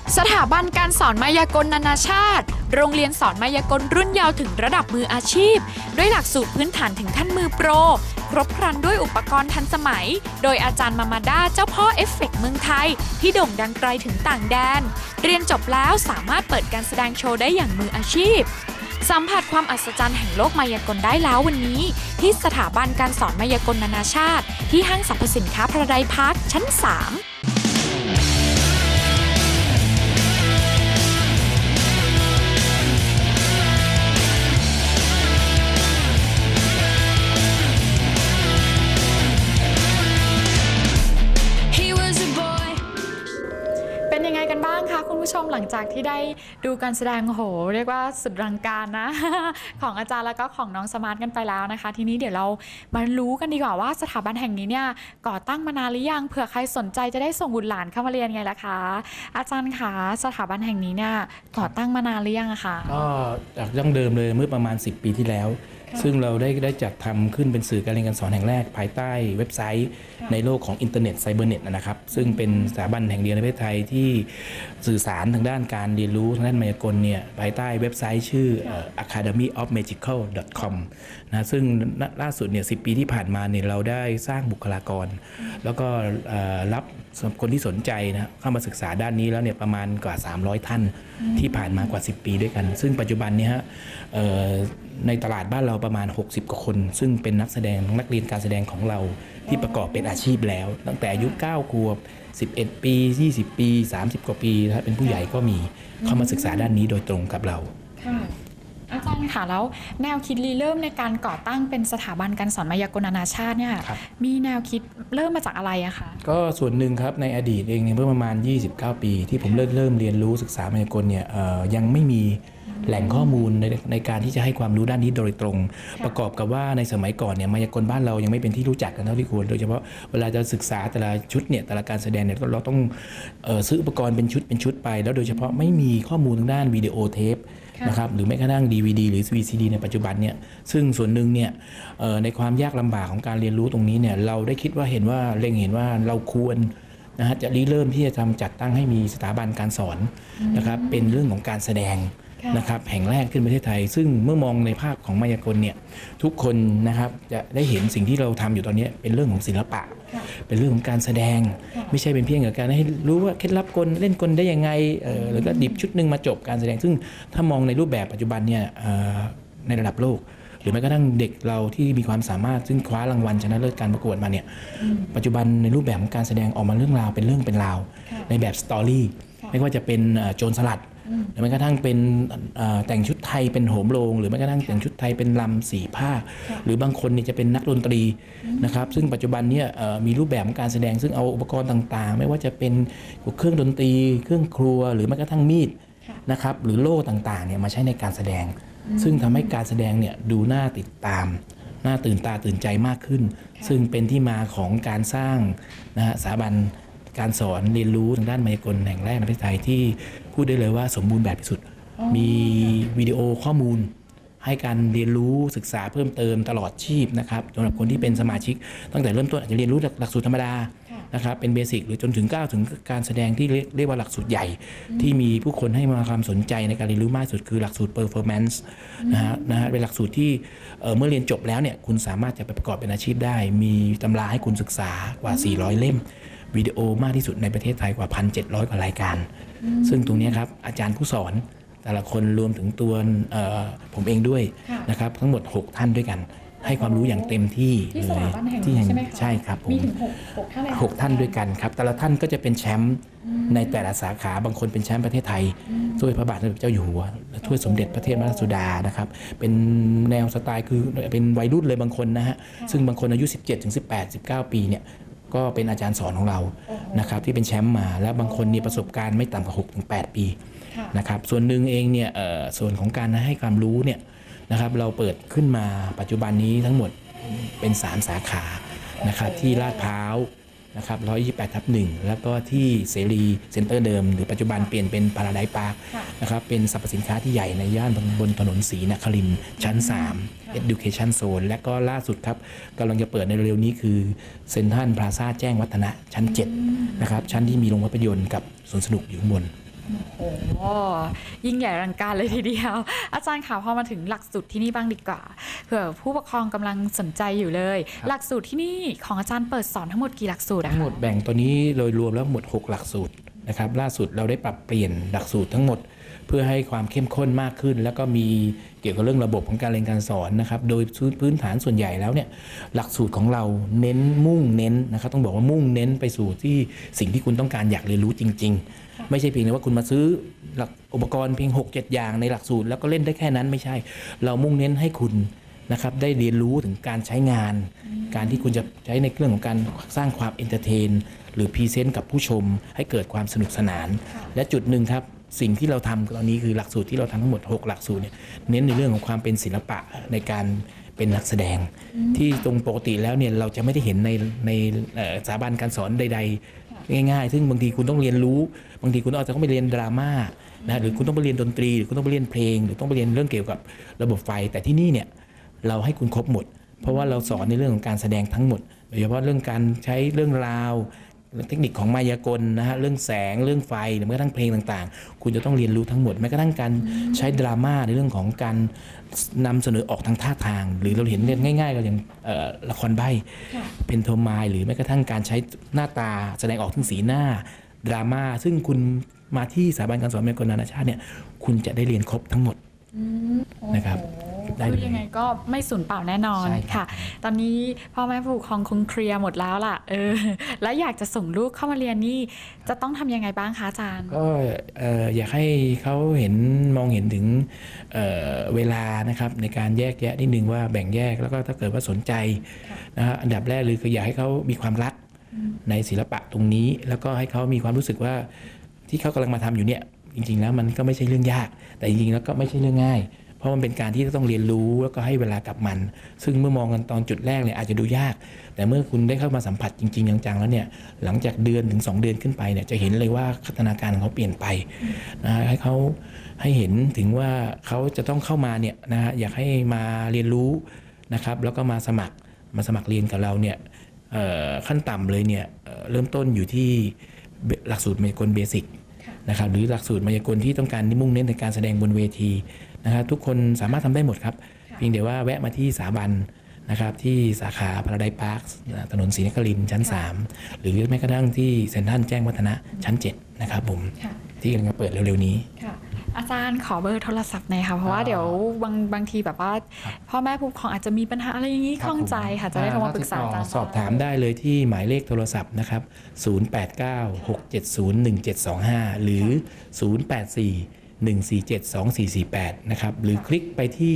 สถาบันการสอนมายากลนานาชาติโรงเรียนสอนมายากลรุ่นยาวถึงระดับมืออาชีพด้วยหลักสูตรพื้นฐานถึงขั้นมือโปรครบครันด้วยอุปกรณ์ทันสมัยโดยอาจารย์มามาด้าเจ้าพ่อเอฟเฟกต์เมืองไทยที่โด่งดังไกลถึงต่างแดนเรียนจบแล้วสามารถเปิดการแสดงโชว์ได้อย่างมืออาชีพสัมผัสความอัศจรรย์แห่งโลกมายากลได้แล้ววันนี้ที่สถาบันการสอนมายากลนานาชาติที่ห้างสรรพสินค้าพาราไดซ์พาร์คชั้น 3เป็นยังไงกันบ้างคะคุณผู้ชมหลังจากที่ได้ดูการแสดงโหเรียกว่าสุดรังการนะ ของอาจารย์แล้วก็ของน้องสมาร์ทกันไปแล้วนะคะทีนี้เดี๋ยวเรามารู้กันดีกว่าว่าสถาบันแห่งนี้เนี่ยก่อตั้งมานานหรือยังเผื่อใครสนใจจะได้ส่งบุตรหลานเข้ามาเรียนไงล่ะคะอาจารย์คะสถาบันแห่งนี้เนี่ยก่อตั้งมานานหรือยังอะคะก็จากดั้งเดิมเลยเมื่อประมาณ10 ปีที่แล้วซึ่งเราได้จัดทำขึ้นเป็นสื่อการเรียนการสอนแห่งแรกภายใต้เว็บไซต์ในโลกของอินเทอร์เน็ตไซเบอร์เน็ตนะครับซึ่งเป็นสถาบันแห่งเดียวในประเทศไทยที่สื่อสารทางด้านการเรียนรู้ทางด้านมายากลเนี่ยภายใต้เว็บไซต์ชื่อ academyofmagical.com นะซึ่งล่าสุดเนี่ย10 ปีที่ผ่านมาเนี่ยเราได้สร้างบุคลากรแล้วก็รับคนที่สนใจนะเข้ามาศึกษาด้านนี้แล้วเนี่ยประมาณกว่า300 ท่านที่ผ่านมากว่า10 ปีด้วยกันซึ่งปัจจุบันนี้ในตลาดบ้านเราประมาณ60 กว่าคนซึ่งเป็นนักแสดงนักเรียนการแสดงของเราที่ประกอบเป็นอาชีพแล้วตั้งแต่อายุ9 ขวบ11 ปี20 ปี30 กว่าปีถ้าเป็นผู้ใหญ่ก็มีเข้ามาศึกษาด้านนี้โดยตรงกับเราอาจารย์ค่ะแล้วแนวคิดเริ่มในการก่อตั้งเป็นสถาบันการสอนมายากลนานาชาติเนี่ยมีแนวคิดเริ่มมาจากอะไรอะคะก็ส่วนหนึ่งครับในอดีตเองเนี่ยเมื่อประมาณ29 ปีที่ผมเริ่มเรียนรู้ศึกษามายากลเนี่ยยังไม่มีแหล่งข้อมูลในการที่จะให้ความรู้ด้านนี้โดยตรงประกอบกับว่าในสมัยก่อนเนี่ยมายากลบ้านเรายังไม่เป็นที่รู้จักกันเท่าที่ควรโดยเฉพาะเวลาจะศึกษาแต่ละชุดเนี่ยแต่ละการแสดงเนี่ยเราต้องซื้ออุปกรณ์เป็นชุดไปแล้วโดยเฉพาะไม่มีข้อมูลทางด้านวิดีโอเทปนะครับหรือแม้กระทั่ง DVD หรือ VCD ในปัจจุบันเนี่ยซึ่งส่วนหนึ่งเนี่ยในความยากลำบากของการเรียนรู้ตรงนี้เนี่ยเราได้คิดว่าเห็นว่าเราควรนะฮะจะเริ่มที่จะจัดตั้งให้มีสถาบันการสอนนะครับเป็นเรื่องของการแสดงนะครับแห่งแรกขึ้นประเทศไทยซึ่งเมื่อมองในภาพของมายากลเนี่ยทุกคนนะครับจะได้เห็นสิ่งที่เราทำอยู่ตอนนี้เป็นเรื่องของศิลปะเป็นเรื่องของการแสดงไม่ใช่เป็นเพียงแต่การให้รู้ว่าเคล็ดลับกลเล่นกลได้ยังไงหรือก็ดิบชุดหนึ่งมาจบการแสดงซึ่งถ้ามองในรูปแบบปัจจุบันเนี่ยในระดับโลกหรือแม้กระทั่งเด็กเราที่มีความสามารถซึ่งคว้ารางวัลชนะเลิศการประกวดมาเนี่ยปัจจุบันในรูปแบบของการแสดงออกมาเรื่องราวเป็นเรื่องเป็นราวในแบบสตอรี่ไม่ว่าจะเป็นโจรสลัดหรือแม้กระทั่งเป็นแต่งชุดไทยเป็นโหมโรงหรือแม้กระทั่งแต่งชุดไทยเป็นลำสีผ้าหรือบางคนนี่จะเป็นนักดนตรีนะครับซึ่งปัจจุบันเนี่ยมีรูปแบบของการแสดงซึ่งเอาอุปกรณ์ต่างๆไม่ว่าจะเป็นเครื่องดนตรีเครื่องครัวหรือแม้กระทั่งมีดนะครับหรือโล่ต่างๆเนี่ยมาใช้ในการแสดงซึ่งทำให้การแสดงเนี่ยดูน่าติดตามน่าตื่นตาตื่นใจมากขึ้นซึ่งเป็นที่มาของการสร้างนะฮะสถาบันการสอนเรียนรู้ทางด้านมายากลแห่งแรกในประเทศไทยที่พูดได้เลยว่าสมบูรณ์แบบที่สุดมีวิดีโอข้อมูลให้การเรียนรู้ศึกษาเพิ่มเติมตลอดชีพนะครับสำหรับคนที่เป็นสมาชิกตั้งแต่เริ่มต้นอาจจะเรียนรู้หลักสูตรธรรมดานะครับเป็นเบสิกหรือจนถึงก้าวถึงการแสดงที่เรียกว่าหลักสูตรใหญ่ที่มีผู้คนให้มาความสนใจในการเรียนรู้มากสุดคือหลักสูตร performance นะฮะเป็นหลักสูตรที่เมื่อเรียนจบแล้วเนี่ยคุณสามารถจะไปประกอบเป็นอาชีพได้มีตำราให้คุณศึกษากว่า400 เล่มวิดีโอมากที่สุดในประเทศไทยกว่า 1,700 กว่ารายการซึ่งตรงนี้ครับอาจารย์ผู้สอนแต่ละคนรวมถึงตัวผมเองด้วยนะครับทั้งหมด6 ท่านด้วยกันให้ความรู้อย่างเต็มที่เลยที่ใช่ครับผมมีถึง 6 ท่านด้วยกันครับแต่ละท่านก็จะเป็นแชมป์ในแต่ละสาขาบางคนเป็นแชมป์ประเทศไทยถ้วยพระบาทสมเด็จเจ้าอยู่หัวถ้วยสมเด็จพระเทพรัตนราชสุดานะครับเป็นแนวสไตล์คือเป็นวัยรุ่นเลยบางคนนะฮะซึ่งบางคนอายุ17 ถึง 18 19 ปีเนี่ยก็เป็นอาจารย์สอนของเรานะครับที่เป็นแชมป์มาแล้วบางคนมีประสบการณ์ไม่ต่ำกว่า 6-8 ปีนะครับส่วนหนึ่งเองเนี่ยส่วนของการให้ความรู้เนี่ยนะครับเราเปิดขึ้นมาปัจจุบันนี้ทั้งหมดเป็น3 สาขานะครับที่ลาดพร้าวนะครับ128/1แล้วก็ที่เสรีเซ็นเตอร์เดิมหรือปัจจุบันเปลี่ยนเป็นพาราไดซ์พาร์คนะครับเป็นสรรพสินค้าที่ใหญ่ในย่านบนถนนศรีนครินทร์ชั้น3 Education Zone และก็ล่าสุดครับกำลังจะเปิดในเร็วนี้คือเซ็นทรัลพลาซ่าแจ้งวัฒนะชั้น7นะครับชั้นที่มีโรงภาพยนตร์กับสวนสนุกอยู่ข้างบนโอ้ยิ่งใหญ่อลังการเลยทีเดียวอาจารย์ค่ะพอมาถึงหลักสูตรที่นี่บ้างดีกว่าเผื่อผู้ปกครองกำลังสนใจอยู่เลยหลักสูตรที่นี่ของอาจารย์เปิดสอนทั้งหมดกี่หลักสูตรทั้งหมดแบ่งตัวนี้โดยรวมแล้วหมด6หลักสูตรนะครับล่าสุดเราได้ปรับเปลี่ยนหลักสูตรทั้งหมดเพื่อให้ความเข้มข้นมากขึ้นแล้วก็มีเกี่ยวกับเรื่องระบบของการเรียนการสอนนะครับโดยพื้นฐานส่วนใหญ่แล้วเนี่ยหลักสูตรของเรามุ่งเน้นนะครับต้องบอกว่ามุ่งเน้นไปสู่ที่สิ่งที่คุณต้องการอยากเรียนรู้จริงๆไม่ใช่เพียงแต่ว่าคุณมาซื้อหลักอุปกรณ์เพียง 6-7 อย่างในหลักสูตรแล้วก็เล่นได้แค่นั้นไม่ใช่เรามุ่งเน้นให้คุณนะครับได้เรียนรู้ถึงการใช้งานการที่คุณจะใช้ในเรื่องของการสร้างความเอนเตอร์เทนหรือพรีเซนต์กับผู้ชมให้เกิดความสนุกสนานและจุดหนึ่งครับสิ่งที่เราทำตอนนี้คือหลักสูตรที่เราทำทั้งหมด6หลักสูตรเนี่ยเน้นในเรื่องของความเป็นศิลปะในการเป็นนักแสดงที่ตรงปกติแล้วเนี่ยเราจะไม่ได้เห็นในสถาบันการสอนใดๆง่ายๆซึ่งบางทีคุณต้องเรียนรู้บางทีคุณอาจจะต้องไปเรียนดราม่านะหรือคุณต้องไปเรียนดนตรีหรือคุณต้องไปเรียนเพลงหรือต้องไปเรียนเรื่องเกี่ยวกับระบบไฟแต่ที่นี่เนี่ยเราให้คุณครบหมดเพราะว่าเราสอนในเรื่องของการแสดงทั้งหมดโดยเฉพาะเรื่องการใช้เรื่องราวเทคนิคของมายากลนะฮะเรื่องแสงเรื่องไฟหรือแม้กระทั่งเพลงต่างๆคุณจะต้องเรียนรู้ทั้งหมดแม้กระทั่งการใช้ดราม่าในเรื่องของการนำเสนอออกทางท่าทางหรือเราเห็นง่ายๆก็อย่างละครใบ้เพนโทมายหรือแม้กระทั่งการใช้หน้าตาแสดงออกถึงสีหน้าดราม่าซึ่งคุณมาที่สถาบันการสอนมายากลนานาชาติเนี่ยคุณจะได้เรียนครบทั้งหมดนะครับคือยังไงก็ไม่สูญเปล่าแน่นอนค่ะตอนนี้พ่อแม่ผู้ปกครองคงเคลียร์หมดแล้วล่ะแล้วอยากจะส่งลูกเข้ามาเรียนนี่จะต้องทำยังไงบ้างคะอาจารย์ก็อยากให้เขามองเห็นถึงเวลานะครับในการแยกแยะนิดนึงว่าแบ่งแยกแล้วก็ถ้าเกิดว่าสนใจนะฮะอันดับแรกเลยคืออยากให้เขามีความรักในศิลปะตรงนี้แล้วก็ให้เขามีความรู้สึกว่าที่เขากำลังมาทำอยู่เนี่ยจริงๆแล้วมันก็ไม่ใช่เรื่องยากแต่จริงๆแล้วก็ไม่ใช่เรื่องง่ายเพราะมันเป็นการที่ต้องเรียนรู้แล้วก็ให้เวลากับมันซึ่งเมื่อมองกันตอนจุดแรกเนี่ยอาจจะดูยากแต่เมื่อคุณได้เข้ามาสัมผัสจริงๆจังๆแล้วเนี่ยหลังจากเดือนถึง2เดือนขึ้นไปเนี่ยจะเห็นเลยว่าพัฒนาการของเขาเปลี่ยนไปนะให้เห็นถึงว่าเขาจะต้องเข้ามาเนี่ยนะฮะอยากให้มาเรียนรู้นะครับแล้วก็มาสมัครเรียนกับเราเนี่ยขั้นต่ำเลยเนี่ยเริ่มต้นอยู่ที่หลักสูตรมายากลเบสิกนะครับหรือหลักสูตรมายากลที่ต้องการมุ่งเน้นในการแสดงบนเวทีนะครับทุกคนสามารถทำได้หมดครับเพียงแต่ว่าแวะมาที่สถาบันนะครับที่สาขาพาราไดซ์พาร์คถนนศรีนครินทร์ชั้น3หรือแม้กระทั่งที่เซ็นทรัลแจ้งวัฒนะชั้น7นะครับผมที่กำลังจะเปิดเร็วๆนี้อาจารย์ขอเบอร์โทรศัพท์หน่อยค่ะเพราะว่าเดี๋ยวบางทีแบบว่าพ่อแม่ผู้ปกครองอาจจะมีปัญหาอะไรอย่างนี้ข้องใจค่ะจะได้โทรมาปรึกษาอาจารย์สอบถามได้เลยที่หมายเลขโทรศัพท์นะครับ0896701725หรือ084-147-2448นะครับหรือคลิกไปที่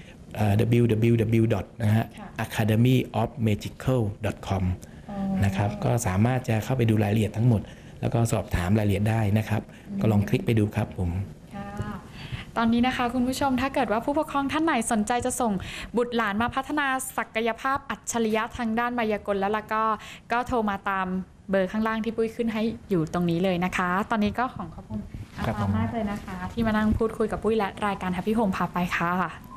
www.academyofmagical.com นะครับก็สามารถจะเข้าไปดูรายละเอียดทั้งหมดแล้วก็สอบถามรายละเอียดได้นะครับก็ลองคลิกไปดูครับผมตอนนี้นะคะคุณผู้ชมถ้าเกิดว่าผู้ปกครองท่านไหนสนใจจะส่งบุตรหลานมาพัฒนาศักยภาพอัจฉริยะทางด้านมายากลแล้วก็โทรมาตามเบอร์ข้างล่างที่ปุ้ยขึ้นให้อยู่ตรงนี้เลยนะคะตอนนี้ก็ขอบคุณอาจารย์มากเลยนะคะที่มานั่งพูดคุยกับปุ้ยและรายการ Happy Home พาไปค่ะ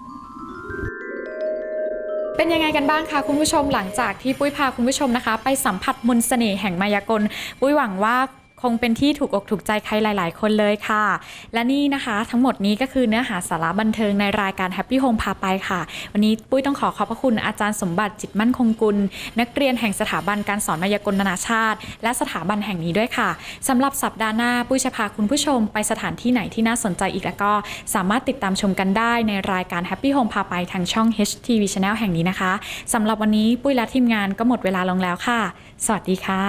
เป็นยังไงกันบ้างคะคุณผู้ชมหลังจากที่ปุ้ยพาคุณผู้ชมนะคะไปสัมผัสมนต์เสน่ห์แห่งมายากลปุ้ยหวังว่าคงเป็นที่ถูกอกถูกใจใครหลายๆคนเลยค่ะและนี่นะคะทั้งหมดนี้ก็คือเนื้อหาสาระบันเทิงในรายการ Happy Home พาไปค่ะวันนี้ปุ้ยต้องขอบพระคุณอาจารย์สมบัติจิตมั่นคงกุลนักเรียนแห่งสถาบันการสอนมายากลนานาชาติและสถาบันแห่งนี้ด้วยค่ะสำหรับสัปดาห์หน้าปุ้ยจะพาคุณผู้ชมไปสถานที่ไหนที่น่าสนใจอีกแล้วก็สามารถติดตามชมกันได้ในรายการ Happy Home พาไปทางช่อง HTV Channel แห่งนี้นะคะสำหรับวันนี้ปุ้ยและทีมงานก็หมดเวลาลงแล้วค่ะสวัสดีค่ะ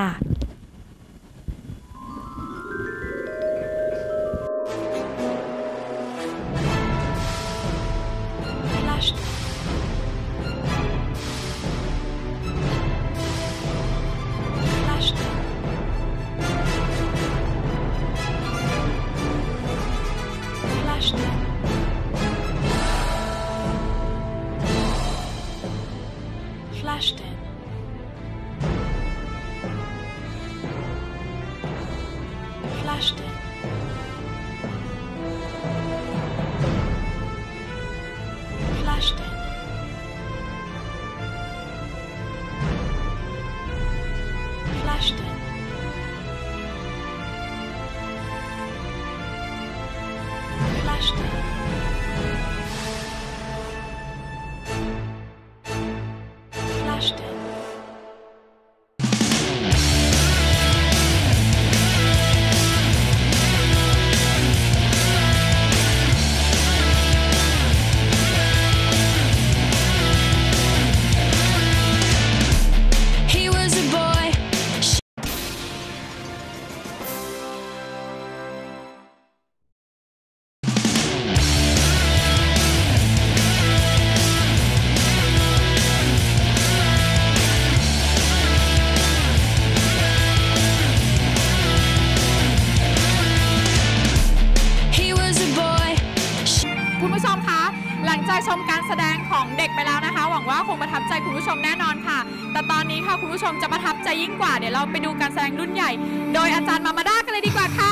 คุณผู้ชมคะหลังจากชมการแสดงของเด็กไปแล้วนะคะหวังว่าคงประทับใจคุณผู้ชมแน่นอนค่ะแต่ตอนนี้ค่ะคุณผู้ชมจะประทับใจยิ่งกว่าเดี๋ยวเราไปดูการแสดงรุ่นใหญ่โดยอาจารย์มามาด้ากันเลยดีกว่าค่ะ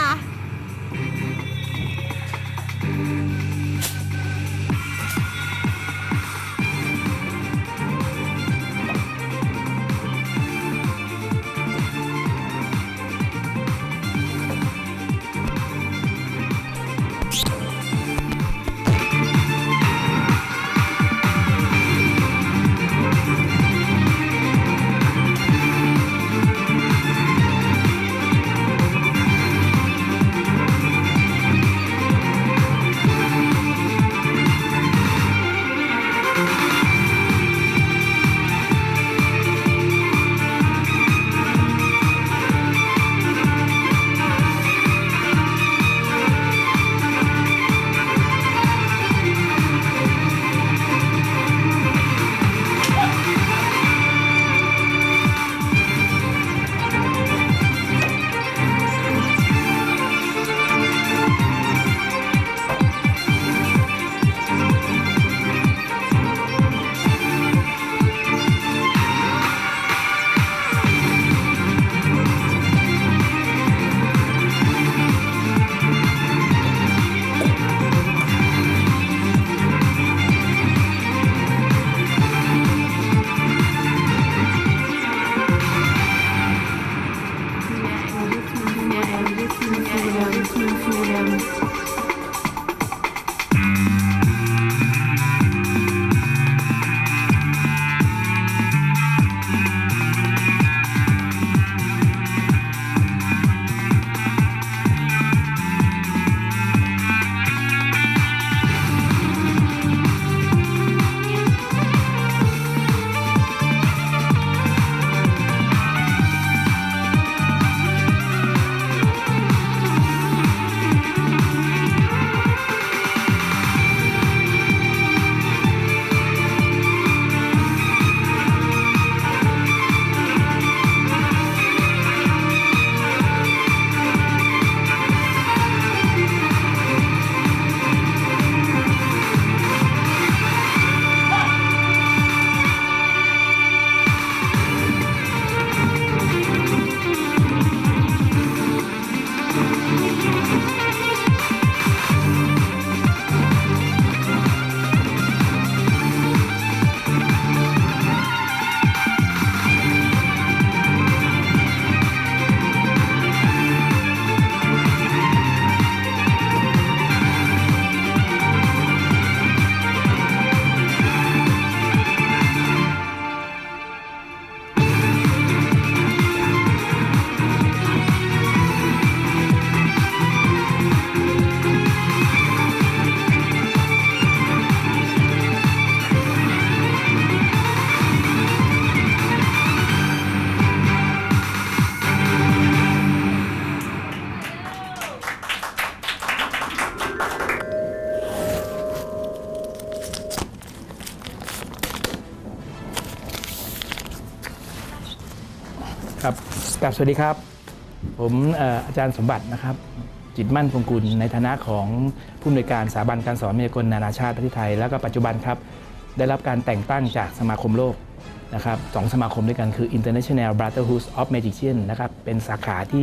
ครับกลับสวัสดีครับผมอาจารย์สมบัตินะครับจิตมั่นคงกุลในฐานะของผู้อำนวยการสถาบันการสอนมายากลนานาชาติประเทศไทยแล้วก็ปัจจุบันครับได้รับการแต่งตั้งจากสมาคมโลกนะครับ2 สมาคมด้วยกันคือ International Brotherhood of Magicians นะครับเป็นสาขาที่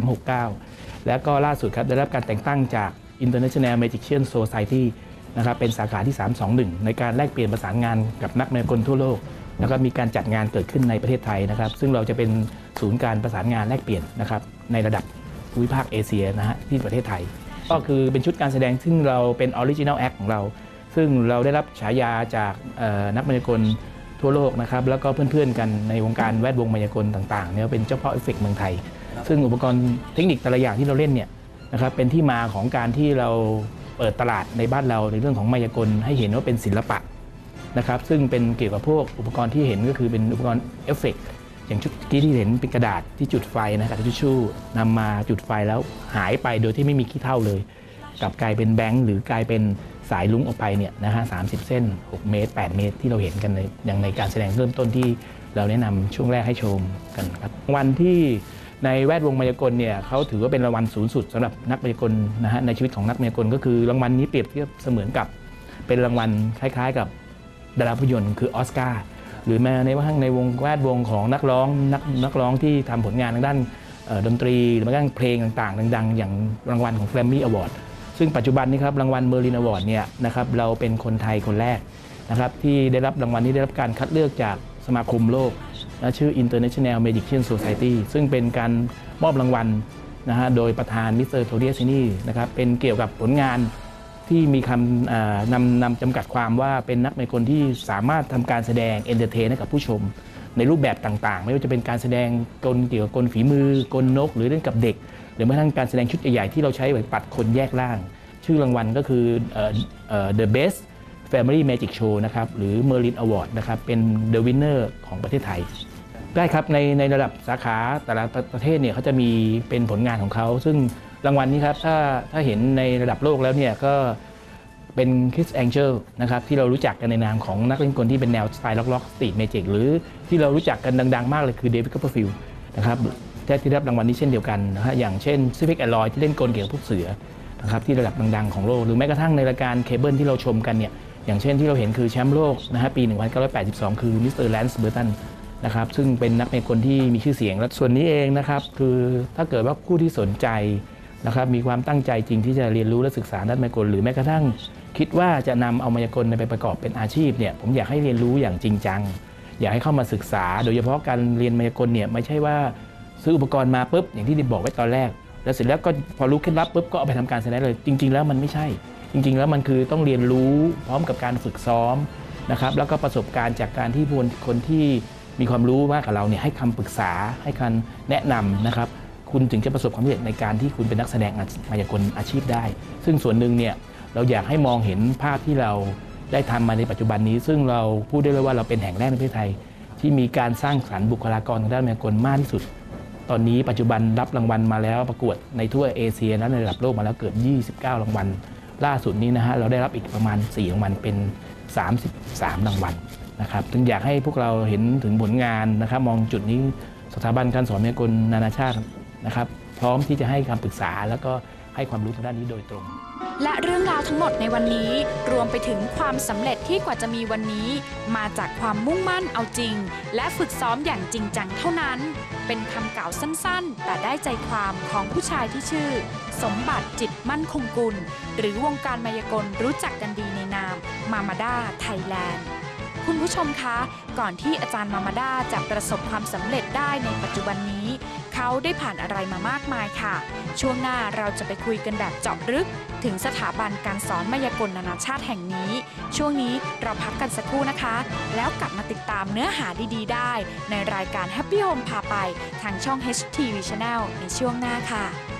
369แล้วก็ล่าสุดครับได้รับการแต่งตั้งจาก International Magician Society นะครับเป็นสาขาที่321ในการแลกเปลี่ยนประสานงานกับนักมายากลทั่วโลกแล้วก็มีการจัดงานเกิดขึ้นในประเทศไทยนะครับซึ่งเราจะเป็นศูนย์การประสานงานแลกเปลี่ยนนะครับในระดับภูมิภาคเอเชียนะฮะที่ประเทศไทยก็คือเป็นชุดการแสดงซึ่งเราเป็นออริจินัลแอคของเราซึ่งเราได้รับฉายาจากนักมายากลทั่วโลกนะครับแล้วก็เพื่อนๆกันในวงการแวดวงมายากลต่างๆเนี่ยเป็นเจ้าพ่อเอฟเฟกต์เมืองไทยซึ่งอุปกรณ์เทคนิคแต่ละอย่างที่เราเล่นเนี่ยนะครับเป็นที่มาของการที่เราเปิดตลาดในบ้านเราในเรื่องของมายากลให้เห็นว่าเป็นศิลปะนะครับซึ่งเป็นเกี่ยวกับพวกอุปกรณ์ที่เห็นก็คือเป็นอุปกรณ์เอฟเฟกต์อย่างชุดกี้ที่เห็นเป็นกระดาษที่จุดไฟนะกระดาษทิชชู่นำมาจุดไฟแล้วหายไปโดยที่ไม่มีขี้เถ้าเลยกลับกลายเป็นแบงค์หรือกลายเป็นสายลุ้งออกไปเนี่ยนะฮะ30 เส้น6 เมตร 8 เมตรที่เราเห็นกันอย่างในการแสดงเริ่มต้นที่เราแนะนำช่วงแรกให้ชมกันครับวันที่ในแวดวงมายากลเนี่ยเขาถือว่าเป็นรางวัลสูงสุดสำหรับนักมายากลนะฮะในชีวิตของนักมายากลก็คือรางวัลนี้เปรียบเทียบเสมือนกับเป็นรางวัลคล้ายๆกับดาราภาพยนตร์คือออสการ์หรือแม้ในวงแวดวงของนักร้องที่ทำผลงานทางด้านดนตรีหรือแม้กระทั่งเพลงต่างๆดังๆอย่างรางวัลของ Grammy Award ซึ่งปัจจุบันนี้ครับรางวัล Merlin Award เนี่ยนะครับเราเป็นคนไทยคนแรกนะครับที่ได้รับรางวัลนี้ได้รับการคัดเลือกจากสมาคมโลกชื่อ International Magician Society ซึ่งเป็นการมอบรางวัลนะฮะโดยประธานมิสเตอร์โทเดียซินีนะครับเป็นเกี่ยวกับผลงานที่มีคำนำจำกัดความว่าเป็นนักมายากลที่สามารถทำการแสดงเอนเตอร์เทนให้กับผู้ชมในรูปแบบต่างๆไม่ว่าจะเป็นการแสดงกลเกี่ยวกับกลฝีมือกลนกหรือเล่นกับเด็กหรือแม้กระทั่งการแสดงชุดใหญ่ๆที่เราใช้ไว้ปัดคนแยกร่างชื่อรางวัลก็คือThe Best Family Magic Show นะครับหรือ Merlin Award นะครับเป็น The Winner ของประเทศไทยได้ครับในระดับสาขาแต่ละประเทศเนี่ยเขาจะมีเป็นผลงานของเขาซึ่งรางวัลนี้ครับถ้าเห็นในระดับโลกแล้วเนี่ยก็เป็น Kiss Angel นะครับที่เรารู้จักกันในนามของนักเล่นกลที่เป็นแนวสไตล์ล็อกสตรีทเมจิกหรือที่เรารู้จักกันดังๆมากเลยคือเดวิด คัพเปอร์ฟิลด์นะครับที่ได้รับรางวัลนี้เช่นเดียวกันนะฮะอย่างเช่นซิฟิกแอลลอยที่เล่นกลเกี่ยวกับพวกเสือนะครับที่ระดับดังๆของโลกหรือแม้กระทั่งในรายการเคเบิลที่เราชมกันเนี่ยอย่างเช่นที่เราเห็นคือแชมป์โลกนะฮะปี 1982 คือมิสเตอร์แลนซ์เบอร์ตันนะครับซึ่งเป็นนักมายากลที่มีชื่อเสียงและส่วนนี้เองนะครับคือถ้าเกิดว่าผู้ที่สนใจนะครับมีความตั้งใจจริงที่จะเรียนรู้และศึกษาด้านมายากลหรือแม้กระทั่งคิดว่าจะนำเอามายากลไปประกอบเป็นอาชีพเนี่ยผมอยากให้เรียนรู้อย่างจริงจังอยากให้เข้ามาศึกษาโดยเฉพาะการเรียนมายากลเนี่ยไม่ใช่ว่าซื้ออุปกรณ์มาปุ๊บอย่างที่ดิบอกไว้ตอนแรกแล้วเสร็จแล้วก็พอรู้เคล็ดลับปุ๊บก็เอาไปทำการแสดงเลยจริงๆแล้วมันไม่ใช่จริงๆแล้วมันคือต้องเรียนรู้พร้อมกับการฝึกซ้อมนะครับแล้วก็ประสบการณ์จากการที่คนที่มีความรู้มากกว่าเราเนี่ยให้คำปรึกษาให้คำแนะนำนะครับคุณถึงจะประสบความสำเร็จในการที่คุณเป็นนักแสดงมายากลอาชีพได้ซึ่งส่วนหนึ่งเนี่ยเราอยากให้มองเห็นภาพที่เราได้ทำมาในปัจจุบันนี้ซึ่งเราพูดได้เลยว่าเราเป็นแห่งแรกในประเทศไทยที่มีการสร้างสรรค์บุคลากรทางด้านมายากลมากที่สุดตอนนี้ปัจจุบันรับรางวัลมาแล้วประกวดในทั่วเอเชียและในระดับโลกมาแล้วเกือบ29 รางวัลล่าสุดนี้นะฮะเราได้รับอีกประมาณ4 รางวัลเป็น33 รางวัลนะครับจึงอยากให้พวกเราเห็นถึงผลงานนะครับมองจุดนี้สถาบันการสอนมายากลนานาชาตินะครับพร้อมที่จะให้คำปรึกษาแล้วก็ให้ความรู้ทางด้านนี้โดยตรงและเรื่องราวทั้งหมดในวันนี้รวมไปถึงความสำเร็จที่กว่าจะมีวันนี้มาจากความมุ่งมั่นเอาจริงและฝึกซ้อมอย่างจริงจังเท่านั้นเป็นคำกล่าวสั้นๆแต่ได้ใจความของผู้ชายที่ชื่อสมบัติจิตมั่นคงกุลหรือวงการมายากลรู้จักกันดีในนามมามาด้าไทยแลนด์คุณผู้ชมคะก่อนที่อาจารย์มามาด้าจะประสบความสำเร็จได้ในปัจจุบันนี้เขาได้ผ่านอะไรมามากมายค่ะช่วงหน้าเราจะไปคุยกันแบบเจาะลึกถึงสถาบันการสอนมายากลนานาชาติแห่งนี้ช่วงนี้เราพักกันสักครู่นะคะแล้วกลับมาติดตามเนื้อหาดีๆได้ในรายการ Happy Home พาไปทางช่อง HTV Channel ในช่วงหน้าค่ะ